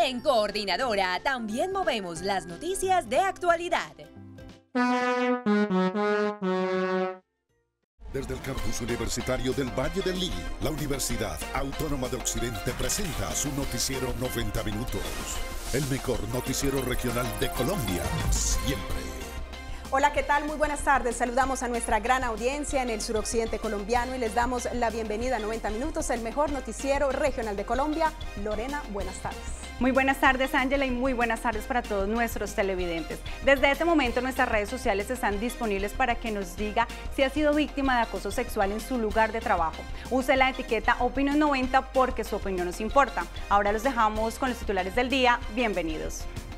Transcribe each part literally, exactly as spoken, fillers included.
En Coordinadora también movemos las noticias de actualidad. Desde el campus universitario del Valle del Lili, la Universidad Autónoma de Occidente presenta su noticiero noventa minutos. El mejor noticiero regional de Colombia, siempre. Hola, ¿qué tal? Muy buenas tardes. Saludamos a nuestra gran audiencia en el suroccidente colombiano y les damos la bienvenida a noventa minutos, el mejor noticiero regional de Colombia. Lorena, buenas tardes. Muy buenas tardes, Ángela, y muy buenas tardes para todos nuestros televidentes. Desde este momento nuestras redes sociales están disponibles para que nos diga si ha sido víctima de acoso sexual en su lugar de trabajo. Use la etiqueta Opinión noventa porque su opinión nos importa. Ahora los dejamos con los titulares del día. Bienvenidos.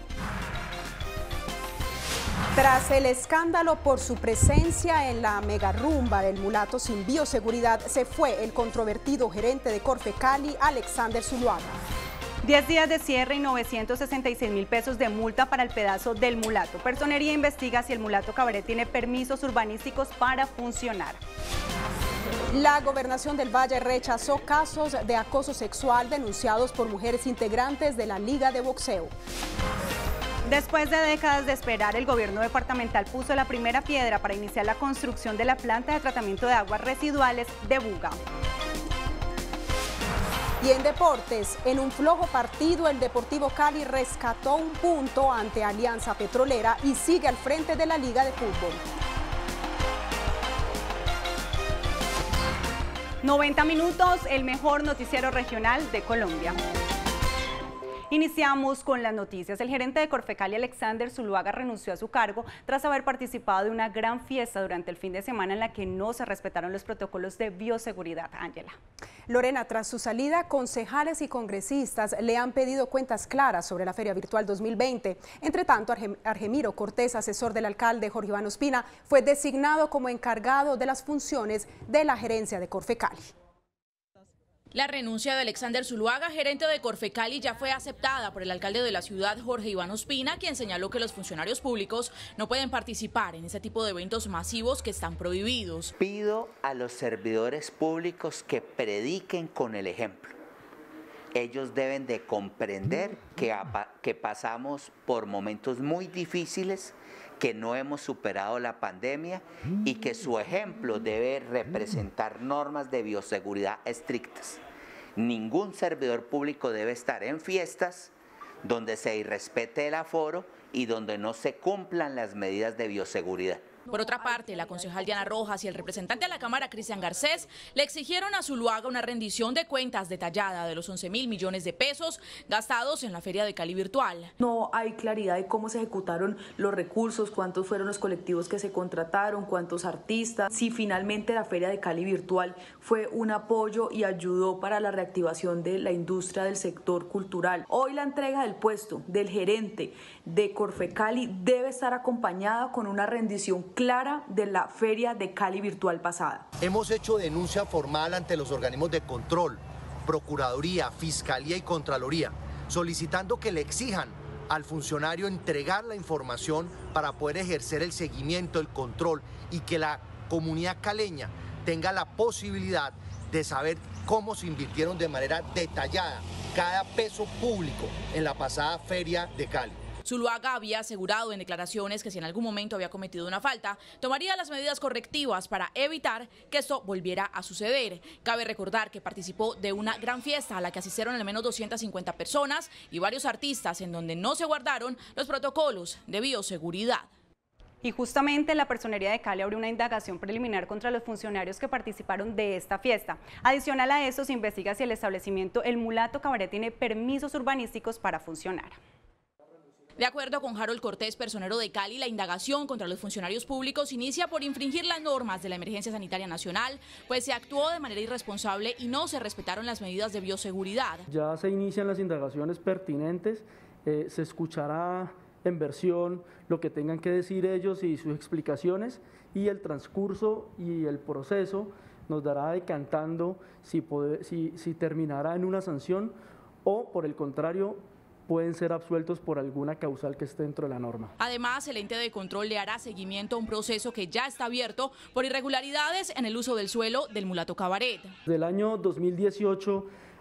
Tras el escándalo por su presencia en la mega rumba del mulato sin bioseguridad, se fue el controvertido gerente de Corfecali, Alexander Zuluaga. diez días de cierre y novecientos sesenta y seis mil pesos de multa para el pedazo del mulato. Personería investiga si el mulato Cabaret tiene permisos urbanísticos para funcionar. La Gobernación del Valle rechazó casos de acoso sexual denunciados por mujeres integrantes de la Liga de Boxeo. Después de décadas de esperar, el gobierno departamental puso la primera piedra para iniciar la construcción de la planta de tratamiento de aguas residuales de Buga. Y en deportes, en un flojo partido, el Deportivo Cali rescató un punto ante Alianza Petrolera y sigue al frente de la Liga de Fútbol. noventa minutos, el mejor noticiero regional de Colombia. Iniciamos con las noticias. El gerente de Corfecali, Alexander Zuluaga, renunció a su cargo tras haber participado de una gran fiesta durante el fin de semana en la que no se respetaron los protocolos de bioseguridad. Ángela. Lorena, tras su salida, concejales y congresistas le han pedido cuentas claras sobre la Feria Virtual dos mil veinte. Entre tanto, Argemiro Cortés, asesor del alcalde Jorge Iván Ospina, fue designado como encargado de las funciones de la gerencia de Corfecali. La renuncia de Alexander Zuluaga, gerente de Corfecali, ya fue aceptada por el alcalde de la ciudad, Jorge Iván Ospina, quien señaló que los funcionarios públicos no pueden participar en ese tipo de eventos masivos que están prohibidos. Pido a los servidores públicos que prediquen con el ejemplo. Ellos deben de comprender que, que pasamos por momentos muy difíciles, que no hemos superado la pandemia y que su ejemplo debe representar normas de bioseguridad estrictas. Ningún servidor público debe estar en fiestas donde se irrespete el aforo y donde no se cumplan las medidas de bioseguridad. Por otra parte, la concejal Diana Rojas y el representante de la Cámara, Cristian Garcés, le exigieron a Zuluaga una rendición de cuentas detallada de los once mil millones de pesos gastados en la Feria de Cali Virtual. No hay claridad de cómo se ejecutaron los recursos, cuántos fueron los colectivos que se contrataron, cuántos artistas, si finalmente la Feria de Cali Virtual fue un apoyo y ayudó para la reactivación de la industria del sector cultural. Hoy la entrega del puesto del gerente de Corfecali debe estar acompañada con una rendición clara de la Feria de Cali Virtual pasada. Hemos hecho denuncia formal ante los organismos de control, Procuraduría, Fiscalía y Contraloría, solicitando que le exijan al funcionario entregar la información para poder ejercer el seguimiento, el control y que la comunidad caleña tenga la posibilidad de saber cómo se invirtieron de manera detallada cada peso público en la pasada Feria de Cali. Zuluaga había asegurado en declaraciones que si en algún momento había cometido una falta, tomaría las medidas correctivas para evitar que esto volviera a suceder. Cabe recordar que participó de una gran fiesta a la que asistieron al menos doscientas cincuenta personas y varios artistas en donde no se guardaron los protocolos de bioseguridad. Y justamente la Personería de Cali abrió una indagación preliminar contra los funcionarios que participaron de esta fiesta. Adicional a eso, se investiga si el establecimiento El Mulato Cabaret tiene permisos urbanísticos para funcionar. De acuerdo con Harold Cortés, personero de Cali, la indagación contra los funcionarios públicos inicia por infringir las normas de la emergencia sanitaria nacional, pues se actuó de manera irresponsable y no se respetaron las medidas de bioseguridad. Ya se inician las indagaciones pertinentes, eh, se escuchará en versión lo que tengan que decir ellos y sus explicaciones, y el transcurso y el proceso nos dará decantando si, poder, si, si terminará en una sanción o, por el contrario, pueden ser absueltos por alguna causal que esté dentro de la norma. Además, el ente de control le hará seguimiento a un proceso que ya está abierto por irregularidades en el uso del suelo del Mulato Cabaret. Del año dos mil dieciocho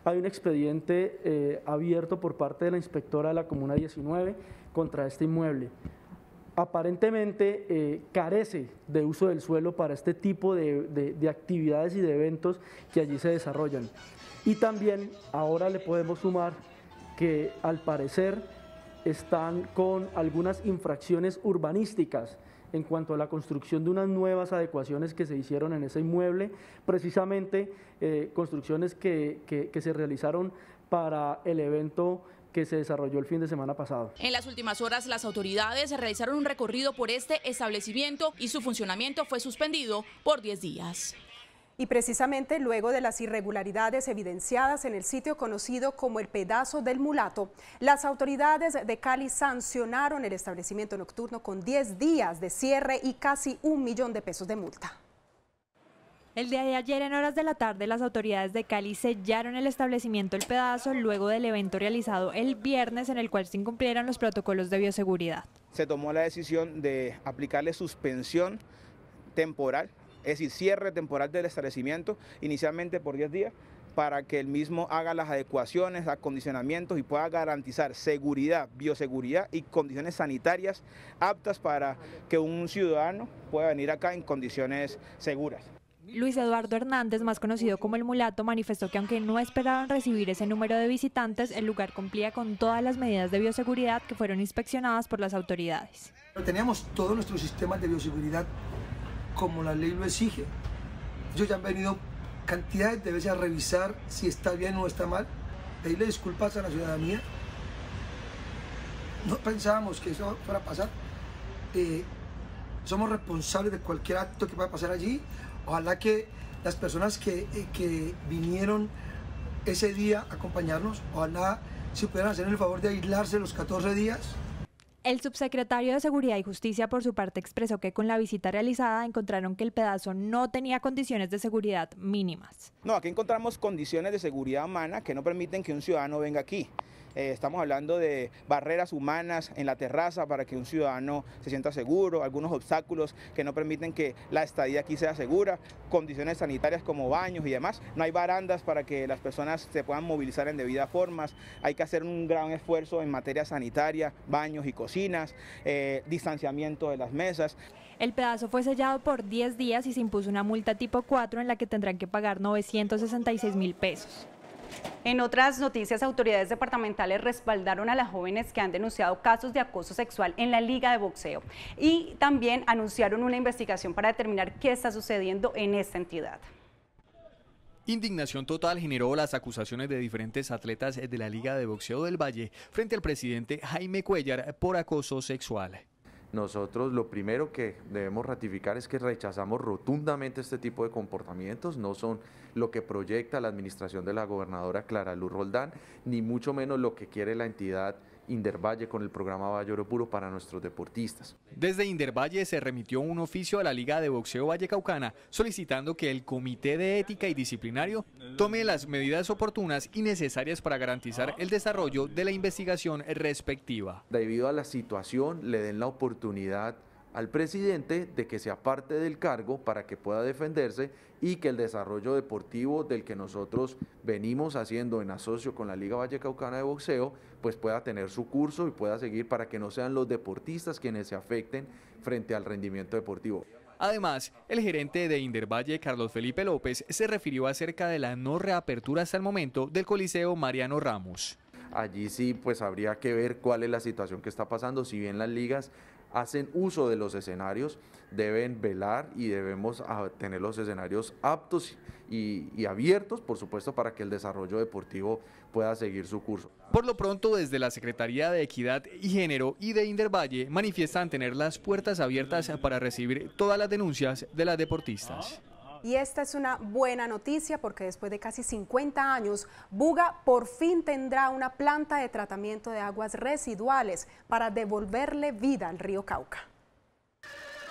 hay un expediente eh, abierto por parte de la inspectora de la Comuna diecinueve contra este inmueble. Aparentemente eh, carece de uso del suelo para este tipo de, de, de actividades y de eventos que allí se desarrollan. Y también ahora le podemos sumar que al parecer están con algunas infracciones urbanísticas en cuanto a la construcción de unas nuevas adecuaciones que se hicieron en ese inmueble, precisamente eh, construcciones que, que, que se realizaron para el evento que se desarrolló el fin de semana pasado. En las últimas horas, las autoridades realizaron un recorrido por este establecimiento y su funcionamiento fue suspendido por diez días. Y precisamente luego de las irregularidades evidenciadas en el sitio conocido como el Pedazo del Mulato, las autoridades de Cali sancionaron el establecimiento nocturno con diez días de cierre y casi un millón de pesos de multa. El día de ayer, en horas de la tarde, las autoridades de Cali sellaron el establecimiento El Pedazo luego del evento realizado el viernes en el cual se incumplieron los protocolos de bioseguridad. Se tomó la decisión de aplicarle suspensión temporal, es decir, cierre temporal del establecimiento, inicialmente por diez días, para que el mismo haga las adecuaciones, acondicionamientos y pueda garantizar seguridad, bioseguridad y condiciones sanitarias aptas para que un ciudadano pueda venir acá en condiciones seguras. Luis Eduardo Hernández, más conocido como El Mulato, manifestó que aunque no esperaban recibir ese número de visitantes, el lugar cumplía con todas las medidas de bioseguridad que fueron inspeccionadas por las autoridades. Teníamos todos nuestros sistemas de bioseguridad como la ley lo exige. Ellos ya han venido cantidades de veces a revisar si está bien o está mal, pedirle disculpas a la ciudadanía. No pensábamos que eso fuera a pasar. Eh, somos responsables de cualquier acto que pueda pasar allí. Ojalá que las personas que, eh, que vinieron ese día a acompañarnos, ojalá si pudieran hacer el favor de aislarse los catorce días. El subsecretario de Seguridad y Justicia, por su parte, expresó que con la visita realizada encontraron que el pedazo no tenía condiciones de seguridad mínimas. No, aquí encontramos condiciones de seguridad humana que no permiten que un ciudadano venga aquí. Eh, estamos hablando de barreras humanas en la terraza para que un ciudadano se sienta seguro, algunos obstáculos que no permiten que la estadía aquí sea segura, condiciones sanitarias como baños y demás. No hay barandas para que las personas se puedan movilizar en debidas formas. Hay que hacer un gran esfuerzo en materia sanitaria, baños y cocinas, eh, distanciamiento de las mesas. El pedazo fue sellado por diez días y se impuso una multa tipo cuatro en la que tendrán que pagar novecientos sesenta y seis mil pesos. En otras noticias, autoridades departamentales respaldaron a las jóvenes que han denunciado casos de acoso sexual en la Liga de Boxeo y también anunciaron una investigación para determinar qué está sucediendo en esta entidad. Indignación total generó las acusaciones de diferentes atletas de la Liga de Boxeo del Valle frente al presidente Jaime Cuellar por acoso sexual. Nosotros lo primero que debemos ratificar es que rechazamos rotundamente este tipo de comportamientos, no son lo que proyecta la administración de la gobernadora Clara Luz Roldán, ni mucho menos lo que quiere la entidad Indervalle con el programa Valle Oro Puro para nuestros deportistas. Desde Indervalle se remitió un oficio a la Liga de Boxeo Vallecaucana solicitando que el Comité de Ética y Disciplinario tome las medidas oportunas y necesarias para garantizar el desarrollo de la investigación respectiva. Debido a la situación, le den la oportunidad al presidente de que se aparte del cargo para que pueda defenderse y que el desarrollo deportivo del que nosotros venimos haciendo en asocio con la Liga Vallecaucana de Boxeo pues pueda tener su curso y pueda seguir para que no sean los deportistas quienes se afecten frente al rendimiento deportivo. Además, el gerente de Indervalle, Carlos Felipe López, se refirió acerca de la no reapertura hasta el momento del Coliseo Mariano Ramos. Allí sí pues habría que ver cuál es la situación que está pasando, si bien las ligas hacen uso de los escenarios, deben velar y debemos tener los escenarios aptos y, y abiertos, por supuesto, para que el desarrollo deportivo pueda seguir su curso. Por lo pronto, desde la Secretaría de Equidad y Género y de Indervalle manifiestan tener las puertas abiertas para recibir todas las denuncias de las deportistas. Y esta es una buena noticia porque después de casi cincuenta años, Buga por fin tendrá una planta de tratamiento de aguas residuales para devolverle vida al río Cauca.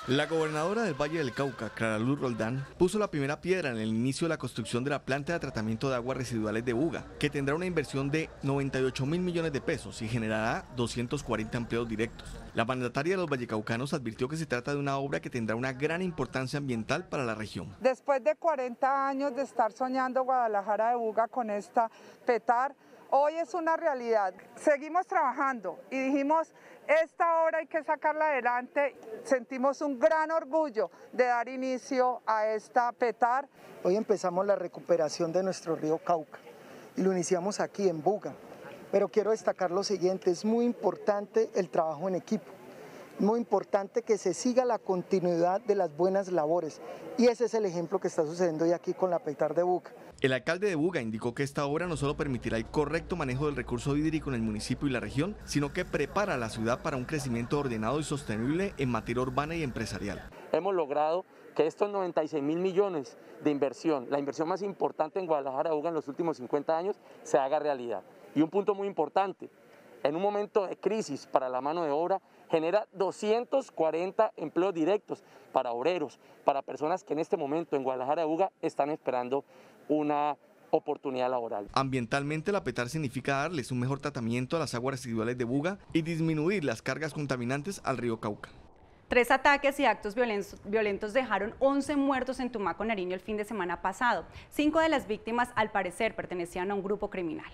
La gobernadora del Valle del Cauca, Clara Luz Roldán, puso la primera piedra en el inicio de la construcción de la planta de tratamiento de aguas residuales de Buga, que tendrá una inversión de noventa y ocho mil millones de pesos y generará doscientos cuarenta empleos directos. La mandataria de los vallecaucanos advirtió que se trata de una obra que tendrá una gran importancia ambiental para la región. Después de cuarenta años de estar soñando Guadalajara de Buga con esta PETAR, hoy es una realidad. Seguimos trabajando y dijimos, esta obra hay que sacarla adelante. Sentimos un gran orgullo de dar inicio a esta PETAR. Hoy empezamos la recuperación de nuestro río Cauca y lo iniciamos aquí en Buga. Pero quiero destacar lo siguiente, es muy importante el trabajo en equipo. Muy importante que se siga la continuidad de las buenas labores y ese es el ejemplo que está sucediendo hoy aquí con la PETAR de Buga. El alcalde de Buga indicó que esta obra no solo permitirá el correcto manejo del recurso hídrico en el municipio y la región, sino que prepara a la ciudad para un crecimiento ordenado y sostenible en materia urbana y empresarial. Hemos logrado que estos noventa y seis mil millones de inversión, la inversión más importante en Guadalajara de Buga en los últimos cincuenta años, se haga realidad. Y un punto muy importante, en un momento de crisis para la mano de obra, genera doscientos cuarenta empleos directos para obreros, para personas que en este momento en Guadalajara de Buga están esperando una oportunidad laboral. Ambientalmente, la PETAR significa darles un mejor tratamiento a las aguas residuales de Buga y disminuir las cargas contaminantes al río Cauca. Tres ataques y actos violentos, violentos dejaron once muertos en Tumaco, Nariño, el fin de semana pasado. Cinco de las víctimas, al parecer, pertenecían a un grupo criminal.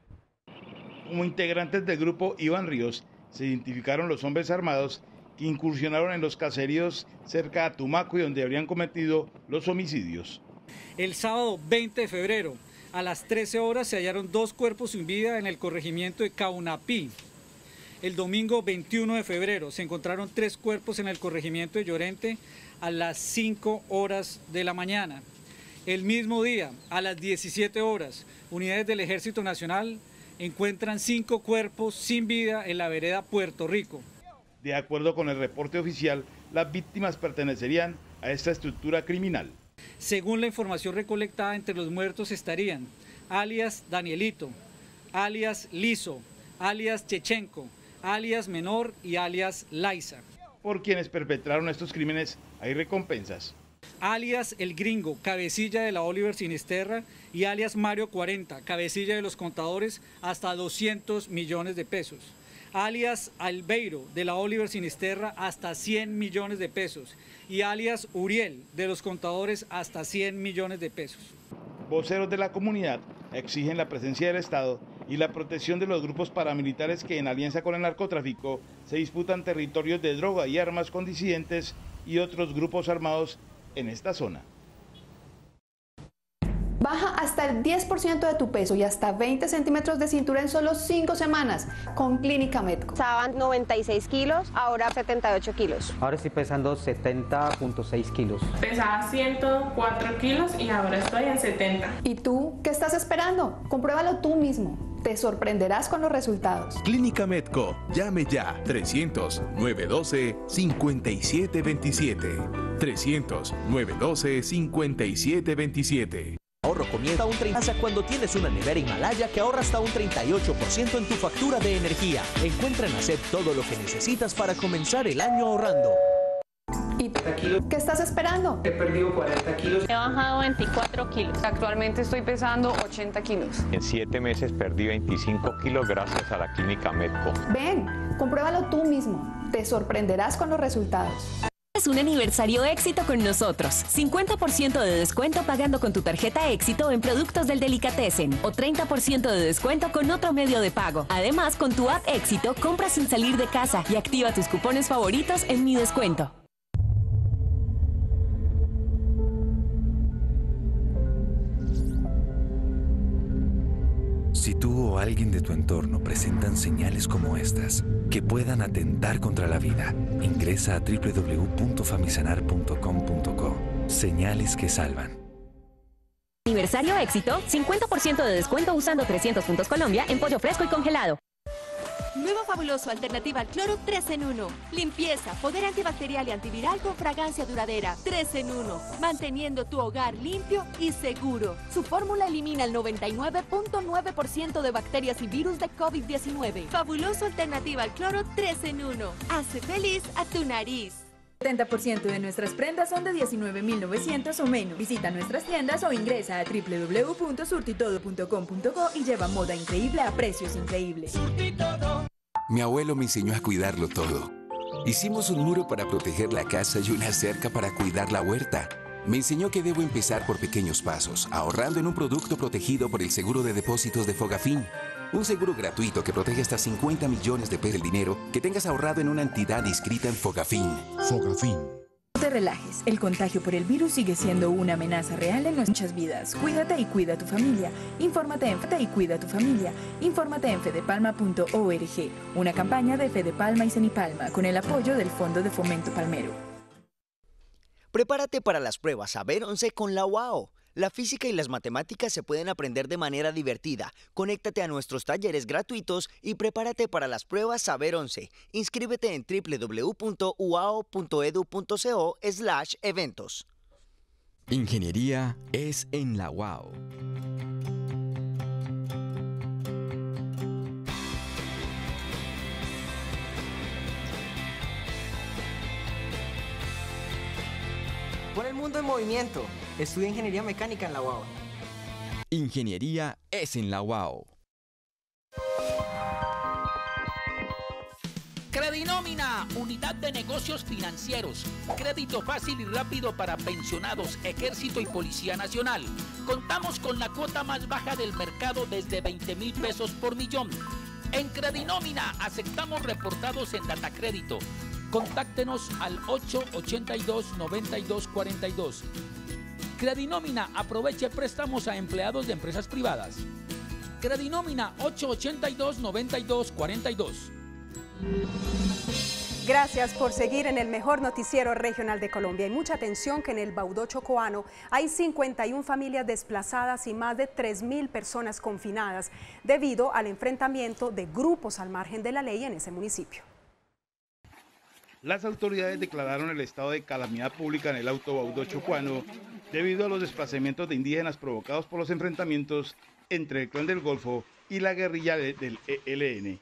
Como integrantes del grupo Iván Ríos, se identificaron los hombres armados que incursionaron en los caseríos cerca a Tumaco y donde habrían cometido los homicidios. El sábado veinte de febrero, a las trece horas, se hallaron dos cuerpos sin vida en el corregimiento de Caunapí. El domingo veintiuno de febrero se encontraron tres cuerpos en el corregimiento de Llorente a las cinco horas de la mañana. El mismo día, a las diecisiete horas, unidades del Ejército Nacional encuentran cinco cuerpos sin vida en la vereda Puerto Rico. De acuerdo con el reporte oficial, las víctimas pertenecerían a esta estructura criminal. Según la información recolectada, entre los muertos estarían alias Danielito, alias Lizo, alias Chechenko, alias Menor y alias Laisa. Por quienes perpetraron estos crímenes hay recompensas. Alias El Gringo, cabecilla de la Oliver Sinisterra, y alias Mario cuarenta, cabecilla de los contadores, hasta doscientos millones de pesos. Alias Albeiro, de la Oliver Sinisterra, hasta cien millones de pesos. Y alias Uriel, de los contadores, hasta cien millones de pesos. Voceros de la comunidad exigen la presencia del Estado y la protección de los grupos paramilitares que en alianza con el narcotráfico se disputan territorios de droga y armas con disidentes y otros grupos armados en esta zona. Baja hasta el diez por ciento de tu peso y hasta veinte centímetros de cintura en solo cinco semanas con Clínica Medco. Pesaban noventa y seis kilos, ahora setenta y ocho kilos. Ahora estoy pesando setenta punto seis kilos. Pesaba ciento cuatro kilos y ahora estoy en setenta. ¿Y tú qué estás esperando? Compruébalo tú mismo. Te sorprenderás con los resultados. Clínica Medco. Llame ya. trescientos, novecientos doce, cincuenta y siete veintisiete. trescientos, novecientos doce, cincuenta y siete veintisiete. Ahorro comienza un treinta cuando tienes una nevera Himalaya que ahorra hasta un treinta y ocho por ciento en tu factura de energía. Encuentra en ASEP todo lo que necesitas para comenzar el año ahorrando. ¿Y qué estás esperando? He perdido cuarenta kilos. He bajado veinticuatro kilos. Actualmente estoy pesando ochenta kilos. En siete meses perdí veinticinco kilos gracias a la Clínica Medco. Ven, compruébalo tú mismo. Te sorprenderás con los resultados. Es un aniversario éxito con nosotros. cincuenta por ciento de descuento pagando con tu tarjeta éxito en productos del Delicatessen o treinta por ciento de descuento con otro medio de pago. Además, con tu app éxito, compra sin salir de casa y activa tus cupones favoritos en Mi Descuento. Si tú o alguien de tu entorno presentan señales como estas, que puedan atentar contra la vida, ingresa a doble u doble u doble u punto famisanar punto com punto co. Señales que salvan. Aniversario éxito, cincuenta por ciento de descuento usando trescientos puntos Colombia en pollo fresco y congelado. Nuevo fabuloso alternativa al cloro tres en uno. Limpieza, poder antibacterial y antiviral con fragancia duradera. tres en uno. Manteniendo tu hogar limpio y seguro. Su fórmula elimina el noventa y nueve punto nueve por ciento de bacterias y virus de COVID diecinueve. Fabuloso alternativa al cloro tres en uno. Hace feliz a tu nariz. setenta por ciento de nuestras prendas son de diecinueve mil novecientos o menos. Visita nuestras tiendas o ingresa a w w w punto surtitodo punto com punto co y lleva moda increíble a precios increíbles. Mi abuelo me enseñó a cuidarlo todo. Hicimos un muro para proteger la casa y una cerca para cuidar la huerta. Me enseñó que debo empezar por pequeños pasos, ahorrando en un producto protegido por el seguro de depósitos de Fogafín. Un seguro gratuito que protege hasta cincuenta millones de pesos del dinero que tengas ahorrado en una entidad inscrita en Fogafín. Fogafín. No te relajes, el contagio por el virus sigue siendo una amenaza real en nuestras vidas. Cuídate y cuida a tu familia. Infórmate en Fede y cuida a tu familia. Infórmate en fedepalma punto org. Una campaña de Fedepalma y Cenipalma con el apoyo del Fondo de Fomento Palmero. Prepárate para las pruebas Saber once con la U A O. La física y las matemáticas se pueden aprender de manera divertida. Conéctate a nuestros talleres gratuitos y prepárate para las pruebas Saber once. Inscríbete en w w w punto u a o punto edu punto co slash eventos. Ingeniería es en la U A O. Pon el mundo en movimiento. Estudia Ingeniería Mecánica en la U A O. Ingeniería es en la U A O. Credinómina, unidad de negocios financieros. Crédito fácil y rápido para pensionados, ejército y policía nacional. Contamos con la cuota más baja del mercado desde veinte mil pesos por millón. En Credinómina aceptamos reportados en Datacrédito. Contáctenos al ocho ochenta y dos, noventa y dos cuarenta y dos. Credinómina aproveche préstamos a empleados de empresas privadas. Credinómina ocho ochenta y dos, noventa y dos cuarenta y dos. Gracias por seguir en el mejor noticiero regional de Colombia. Hay mucha atención que en el Baudó chocoano hay cincuenta y una familias desplazadas y más de tres mil personas confinadas debido al enfrentamiento de grupos al margen de la ley en ese municipio. Las autoridades declararon el estado de calamidad pública en el Alto Baudó chocoano debido a los desplazamientos de indígenas provocados por los enfrentamientos entre el Clan del Golfo y la guerrilla del E L N.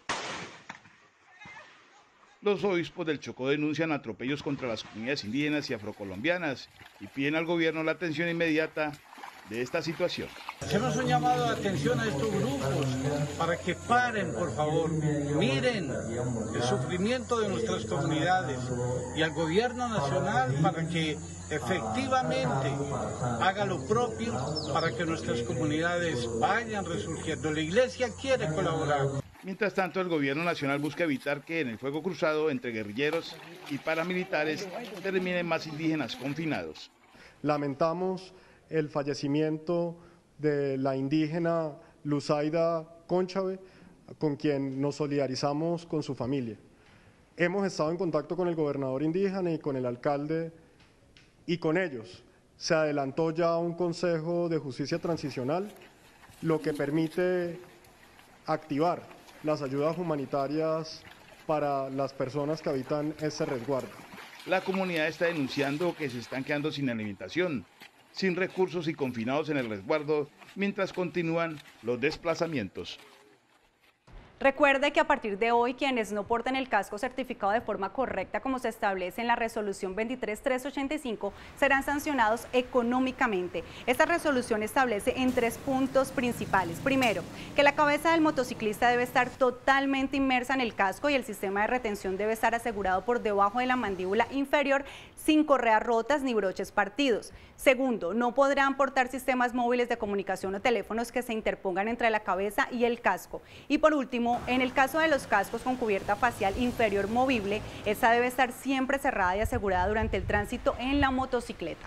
Los obispos del Chocó denuncian atropellos contra las comunidades indígenas y afrocolombianas y piden al gobierno la atención inmediata de esta situación. Hacemos un llamado de atención a estos grupos para que paren, por favor, miren el sufrimiento de nuestras comunidades y al gobierno nacional para que efectivamente haga lo propio para que nuestras comunidades vayan resurgiendo. La iglesia quiere colaborar. Mientras tanto, el gobierno nacional busca evitar que en el fuego cruzado entre guerrilleros y paramilitares terminen más indígenas confinados. Lamentamos el fallecimiento de la indígena Luzaida Conchave, con quien nos solidarizamos con su familia. Hemos estado en contacto con el gobernador indígena y con el alcalde, y con ellos se adelantó ya un Consejo de Justicia Transicional, lo que permite activar las ayudas humanitarias para las personas que habitan ese resguardo. La comunidad está denunciando que se están quedando sin alimentación, sin recursos y confinados en el resguardo, mientras continúan los desplazamientos. Recuerde que a partir de hoy quienes no porten el casco certificado de forma correcta como se establece en la resolución veintitrés mil trescientos ochenta y cinco serán sancionados económicamente. Esta resolución establece en tres puntos principales. Primero, que la cabeza del motociclista debe estar totalmente inmersa en el casco y el sistema de retención debe estar asegurado por debajo de la mandíbula inferior sin correas rotas ni broches partidos. Segundo, no podrán portar sistemas móviles de comunicación o teléfonos que se interpongan entre la cabeza y el casco. Y por último, en el caso de los cascos con cubierta facial inferior movible, esta debe estar siempre cerrada y asegurada durante el tránsito en la motocicleta.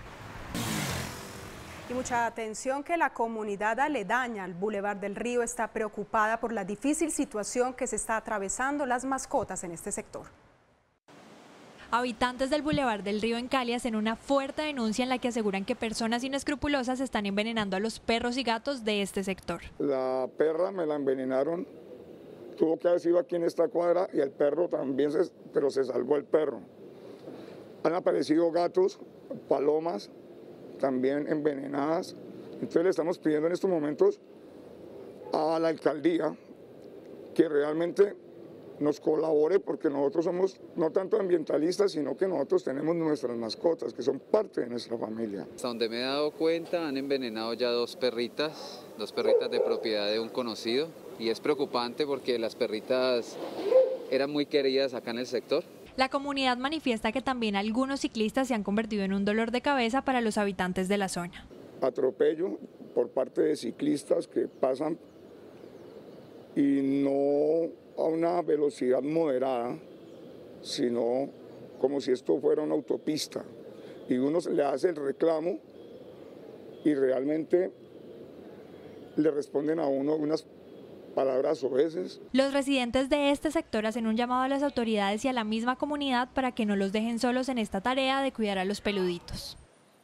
Y mucha atención que la comunidad aledaña al Boulevard del Río está preocupada por la difícil situación que se está atravesando las mascotas en este sector. Habitantes del Boulevard del Río en Cali hacen una fuerte denuncia en la que aseguran que personas inescrupulosas están envenenando a los perros y gatos de este sector. La perra me la envenenaron, tuvo que haber sido aquí en esta cuadra y el perro también, se, pero se salvó el perro. Han aparecido gatos, palomas, también envenenadas. Entonces le estamos pidiendo en estos momentos a la alcaldía que realmente nos colabore, porque nosotros somos no tanto ambientalistas, sino que nosotros tenemos nuestras mascotas, que son parte de nuestra familia. Hasta donde me he dado cuenta, han envenenado ya dos perritas, dos perritas de propiedad de un conocido, y es preocupante porque las perritas eran muy queridas acá en el sector. La comunidad manifiesta que también algunos ciclistas se han convertido en un dolor de cabeza para los habitantes de la zona. Atropello por parte de ciclistas que pasan y no a una velocidad moderada, sino como si esto fuera una autopista. Y uno le hace el reclamo y realmente le responden a uno unas palabras oeces. Los residentes de este sector hacen un llamado a las autoridades y a la misma comunidad para que no los dejen solos en esta tarea de cuidar a los peluditos.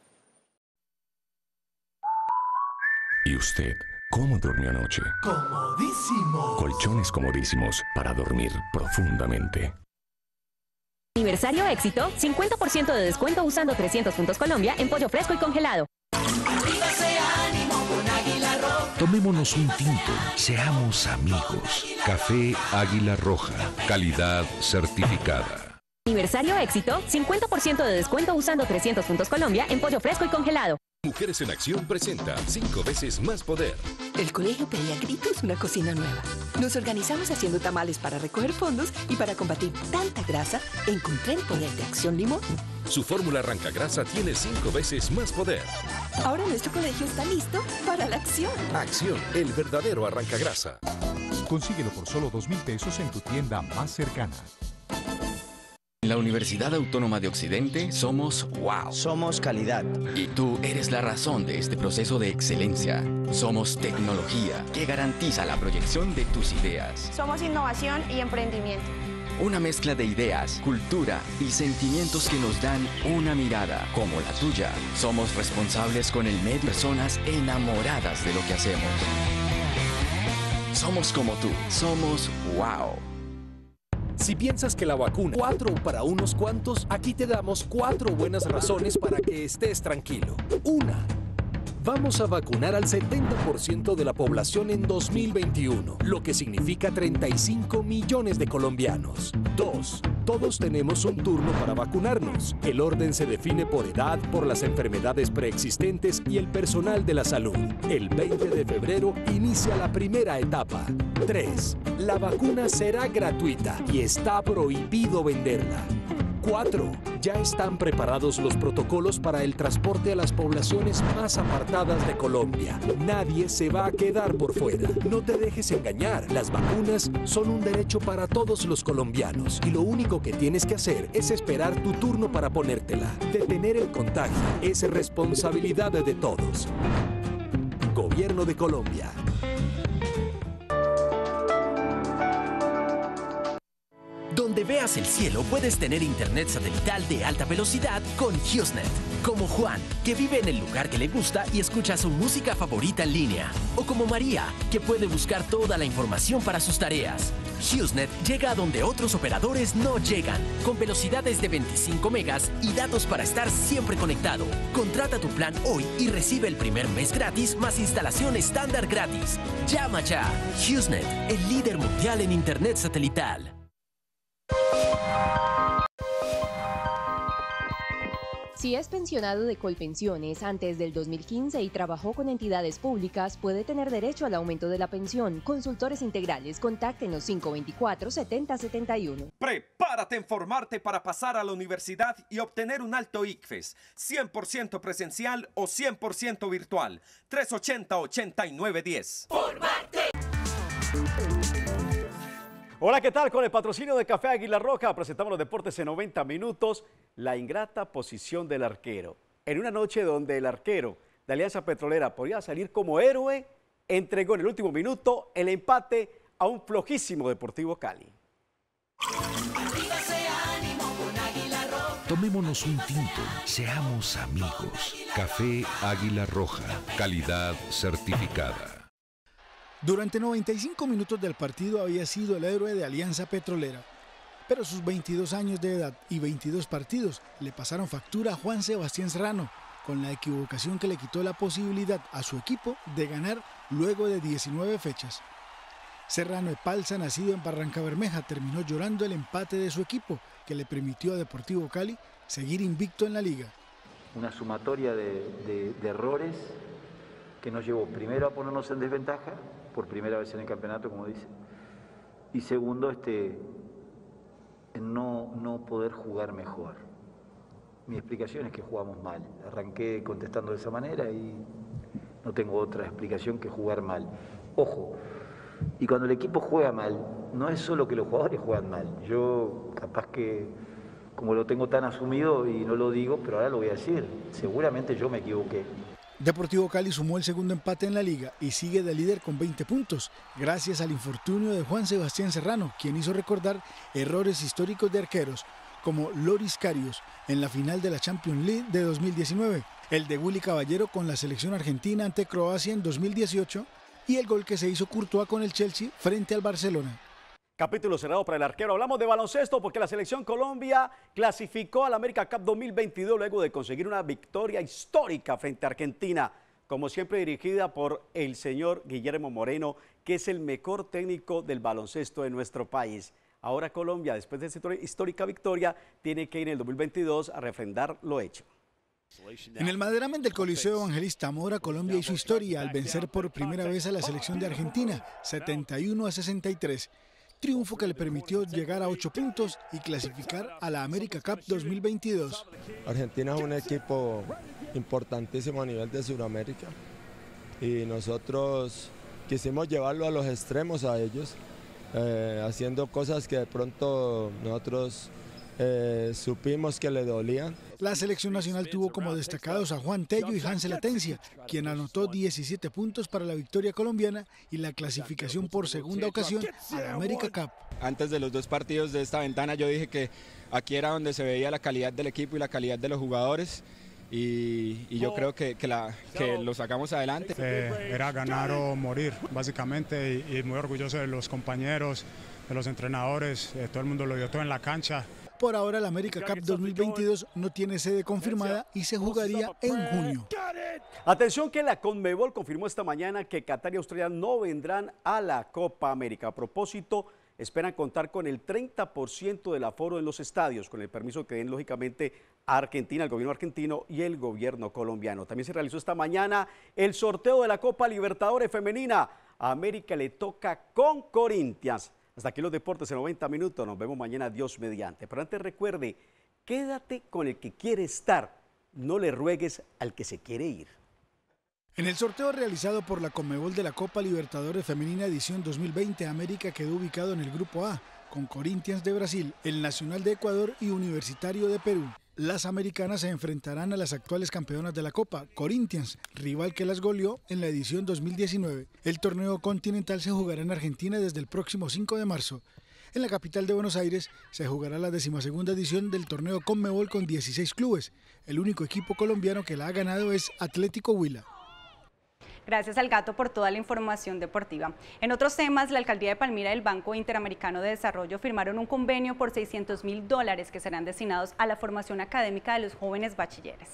¿Y usted cómo durmió anoche? Comodísimo. Colchones comodísimos para dormir profundamente. Aniversario éxito, cincuenta por ciento de descuento usando trescientos puntos Colombia en pollo fresco y congelado. Tomémonos un tinto, seamos amigos. Café Águila Roja, calidad certificada. Aniversario éxito, cincuenta por ciento de descuento usando trescientos puntos Colombia en pollo fresco y congelado. Mujeres en Acción presenta cinco veces más poder. El colegio pedía a gritos una cocina nueva. Nos organizamos haciendo tamales para recoger fondos y para combatir tanta grasa, encontré el poder de Acción Limón. Su fórmula arranca grasa tiene cinco veces más poder. Ahora nuestro colegio está listo para la acción. Acción, el verdadero arranca grasa. Consíguelo por solo dos mil pesos en tu tienda más cercana. En la Universidad Autónoma de Occidente somos wow. Somos calidad. Y tú eres la razón de este proceso de excelencia. Somos tecnología que garantiza la proyección de tus ideas. Somos innovación y emprendimiento. Una mezcla de ideas, cultura y sentimientos que nos dan una mirada como la tuya. Somos responsables con el medio, personas enamoradas de lo que hacemos. Somos como tú. Somos wow. Si piensas que la vacuna cuatro para unos cuantos, aquí te damos cuatro buenas razones para que estés tranquilo. Una, vamos a vacunar al setenta por ciento de la población en dos mil veintiuno, lo que significa treinta y cinco millones de colombianos. Dos, todos tenemos un turno para vacunarnos. El orden se define por edad, por las enfermedades preexistentes y el personal de la salud. El veinte de febrero inicia la primera etapa. Tres, la vacuna será gratuita y está prohibido venderla. Cuatro, ya están preparados los protocolos para el transporte a las poblaciones más apartadas de Colombia. Nadie se va a quedar por fuera. No te dejes engañar. Las vacunas son un derecho para todos los colombianos y lo único que tienes que hacer es esperar tu turno para ponértela. Detener el contagio es responsabilidad de todos. Gobierno de Colombia. Donde veas el cielo puedes tener internet satelital de alta velocidad con HughesNet. Como Juan, que vive en el lugar que le gusta y escucha su música favorita en línea. O como María, que puede buscar toda la información para sus tareas. HughesNet llega a donde otros operadores no llegan, con velocidades de veinticinco megas y datos para estar siempre conectado. Contrata tu plan hoy y recibe el primer mes gratis más instalación estándar gratis. Llama ya. HughesNet, el líder mundial en internet satelital. Si es pensionado de Colpensiones antes del dos mil quince y trabajó con entidades públicas, puede tener derecho al aumento de la pensión. Consultores integrales, contáctenos cinco veinticuatro, setenta setenta y uno. Prepárate a formarte para pasar a la universidad y obtener un alto I C F E S, cien por ciento presencial o cien por ciento virtual. tres ochenta, ochenta y nueve diez. ¡Formarte! Hola, ¿qué tal? Con el patrocinio de Café Águila Roja presentamos los deportes en noventa minutos. La ingrata posición del arquero. En una noche donde el arquero de Alianza Petrolera podía salir como héroe, entregó en el último minuto el empate a un flojísimo Deportivo Cali. Tomémonos un tinto, seamos amigos. Café Águila Roja, calidad certificada. Durante noventa y cinco minutos del partido había sido el héroe de Alianza Petrolera, pero sus veintidós años de edad y veintidós partidos le pasaron factura a Juan Sebastián Serrano, con la equivocación que le quitó la posibilidad a su equipo de ganar luego de diecinueve fechas. Serrano Epalza, nacido en Barrancabermeja, terminó llorando el empate de su equipo, que le permitió a Deportivo Cali seguir invicto en la liga. Una sumatoria de, de, de errores que nos llevó primero a ponernos en desventaja, por primera vez en el campeonato, como dice, y segundo, este, en no, no poder jugar mejor. Mi explicación es que jugamos mal. Arranqué contestando de esa manera y no tengo otra explicación que jugar mal. Ojo, y cuando el equipo juega mal, no es solo que los jugadores juegan mal. Yo capaz que, como lo tengo tan asumido y no lo digo, pero ahora lo voy a decir, seguramente yo me equivoqué. Deportivo Cali sumó el segundo empate en la liga y sigue de líder con veinte puntos, gracias al infortunio de Juan Sebastián Serrano, quien hizo recordar errores históricos de arqueros, como Loris Karius en la final de la Champions League de dos mil diecinueve, el de Willy Caballero con la selección argentina ante Croacia en dos mil dieciocho y el gol que se hizo Courtois con el Chelsea frente al Barcelona. Capítulo cerrado para el arquero. Hablamos de baloncesto porque la selección Colombia clasificó al América Cup dos mil veintidós luego de conseguir una victoria histórica frente a Argentina, como siempre dirigida por el señor Guillermo Moreno, que es el mejor técnico del baloncesto de nuestro país. Ahora Colombia, después de esa histórica victoria, tiene que ir en el dos mil veintidós a refrendar lo hecho. En el maderamen del Coliseo Evangelista Mora, Colombia hizo historia al vencer por primera vez a la selección de Argentina, setenta y uno a sesenta y tres. Triunfo que le permitió llegar a ocho puntos y clasificar a la América Cup dos mil veintidós. Argentina es un equipo importantísimo a nivel de Sudamérica y nosotros quisimos llevarlo a los extremos a ellos, eh, haciendo cosas que de pronto nosotros eh, supimos que le dolían. La selección nacional tuvo como destacados a Juan Tello y Hansel Atencia, quien anotó diecisiete puntos para la victoria colombiana y la clasificación por segunda ocasión a la América Cup. Antes de los dos partidos de esta ventana yo dije que aquí era donde se veía la calidad del equipo y la calidad de los jugadores y, y yo creo que, que, la, que lo sacamos adelante. Eh, era ganar o morir básicamente y, y muy orgulloso de los compañeros, de los entrenadores, eh, todo el mundo lo dio todo en la cancha. Por ahora, la América Cup dos mil veintidós no tiene sede confirmada y se jugaría en junio. Atención que la Conmebol confirmó esta mañana que Qatar y Australia no vendrán a la Copa América. A propósito, esperan contar con el treinta por ciento del aforo en los estadios, con el permiso que den lógicamente a Argentina, el gobierno argentino y el gobierno colombiano. También se realizó esta mañana el sorteo de la Copa Libertadores Femenina. A América le toca con Corinthians. Hasta aquí los deportes en noventa minutos, nos vemos mañana, Dios mediante. Pero antes recuerde, quédate con el que quiere estar, no le ruegues al que se quiere ir. En el sorteo realizado por la Conmebol de la Copa Libertadores Femenina edición dos mil veinte, América quedó ubicado en el Grupo A, con Corinthians de Brasil, el Nacional de Ecuador y Universitario de Perú. Las americanas se enfrentarán a las actuales campeonas de la Copa, Corinthians, rival que las goleó en la edición dos mil diecinueve. El torneo continental se jugará en Argentina desde el próximo cinco de marzo. En la capital de Buenos Aires se jugará la decimosegunda edición del torneo Conmebol con dieciséis clubes. El único equipo colombiano que la ha ganado es Atlético Huila. Gracias al Gato por toda la información deportiva. En otros temas, la Alcaldía de Palmira y el Banco Interamericano de Desarrollo firmaron un convenio por seiscientos mil dólares que serán destinados a la formación académica de los jóvenes bachilleres.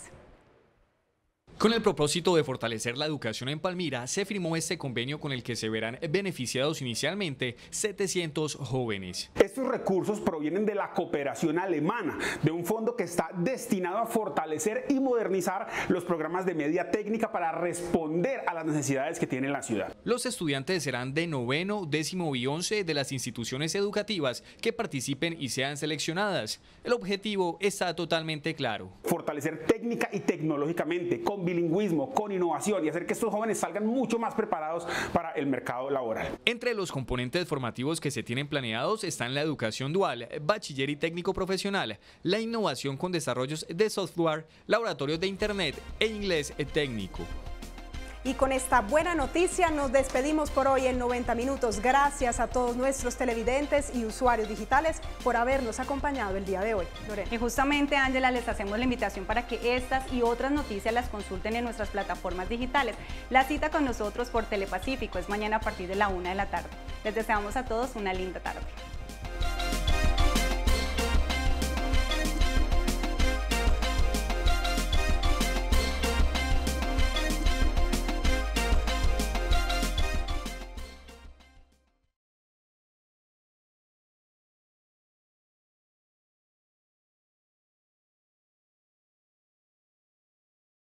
Con el propósito de fortalecer la educación en Palmira, se firmó este convenio con el que se verán beneficiados inicialmente setecientos jóvenes. Estos recursos provienen de la cooperación alemana, de un fondo que está destinado a fortalecer y modernizar los programas de media técnica para responder a las necesidades que tiene la ciudad. Los estudiantes serán de noveno, décimo y once de las instituciones educativas que participen y sean seleccionadas. El objetivo está totalmente claro. Fortalecer técnica y tecnológicamente, con bilingüismo, con innovación y hacer que estos jóvenes salgan mucho más preparados para el mercado laboral. Entre los componentes formativos que se tienen planeados están la educación dual, bachiller y técnico profesional, la innovación con desarrollos de software, laboratorios de internet e inglés técnico. Y con esta buena noticia nos despedimos por hoy en noventa minutos. Gracias a todos nuestros televidentes y usuarios digitales por habernos acompañado el día de hoy. Lorena. Y justamente, Ángela, les hacemos la invitación para que estas y otras noticias las consulten en nuestras plataformas digitales. La cita con nosotros por Telepacífico es mañana a partir de la una de la tarde. Les deseamos a todos una linda tarde.